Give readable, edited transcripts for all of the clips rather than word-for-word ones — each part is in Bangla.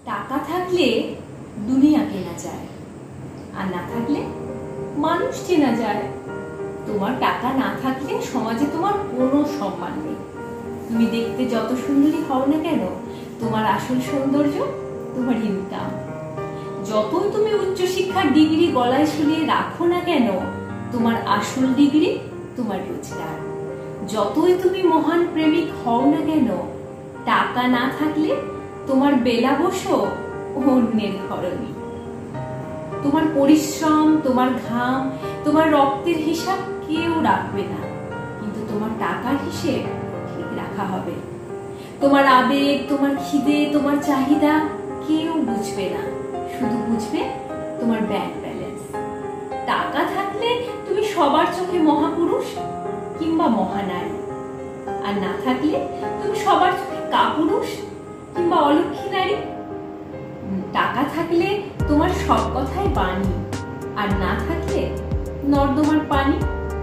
টাকা থাকলে দুনিয়া কেনা যায়, আর না থাকলে মানুষ চেনা যায়। তোমার টাকা না থাকলে সমাজে তোমার কোনো সম্মান নেই। তুমি দেখতে যত সুন্দরী হও না কেন, তোমার আসল সৌন্দর্য তোমার ইনকাম। যতই তুমি উচ্চশিক্ষার ডিগ্রি গলায় ঝুলিয়ে রাখো না কেন, তোমার আসল ডিগ্রি তোমার রোজগার। যতই তুমি মহান প্রেমিক হও না কেন, টাকা না থাকলে তোমার বেলা বসো অন্যের ধরনী। তোমার পরিশ্রম, তোমার ঘাম, তোমার রক্তের হিসাব কেউ রাখবে না, কিন্তু তোমার টাকার হিসেব ঠিক রাখা হবে। তোমার আবেগ, তোমার খিদে, তোমার চাহিদা কেউ বুঝবে না, শুধু বুঝবে তোমার ব্যাংক ব্যালেন্স। টাকা থাকলে তুমি সবার চোখে মহাপুরুষ কিংবা মহানারী, আর না থাকলে তুমি সবার চোখে কাপুরুষ কিংবা অলক্ষী নারী। টাকা থাকলে তোমার সব কথাই বাণী, আর না থাকলে নর্দমার পানি।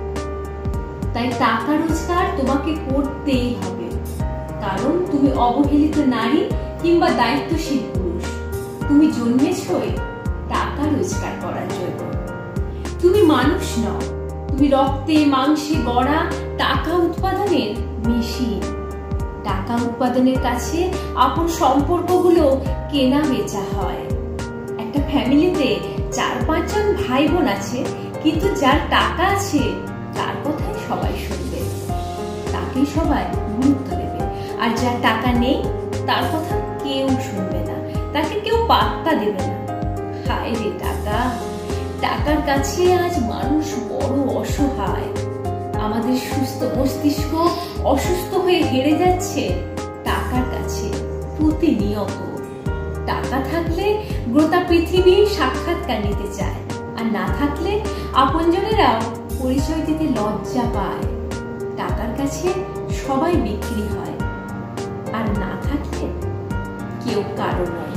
তাই টাকা রোজগার তোমাকে করতেই হবে, কারণ তুমি অবহেলিত নারী কিংবা দায়িত্বশীল পুরুষ। তুমি জন্মেছই টাকা রোজগার করার জন্য। তুমি মানুষ নও, তুমি রক্তে মাংসে গড়া টাকা উৎপাদনের মেশিন। টাকা উৎপাদনের কাছে আপন সম্পর্কগুলো কেনা বেচা হয়। একটা ফ্যামিলিতে 4-5 জন ভাই বোন আছে, কিন্তু যার টাকা আছে তার কথাই সবাই শুনবে, তাকেই সবাই গুরুত্ব দেবে। আর যার টাকা নেই তার কথা কেউ শুনবে না, তাকে কেউ পাত্তা দেবে না। হায় রে টাকা! টাকার কাছে আজ মানুষ বড় অসহায়। আমাদের সুস্থ মস্তিষ্ক অসুস্থ হয়ে হেরে যাচ্ছে টাকার কাছে প্রতিনিয়ত। টাকা থাকলে গোটা পৃথিবী সাক্ষাৎকার নিতে চায়, আর না থাকলে আপনজনেরাও পরিচয় দিতে লজ্জা পায়। টাকার কাছে সবাই বিক্রি হয়, আর না থাকলে কেউ কারো নয়।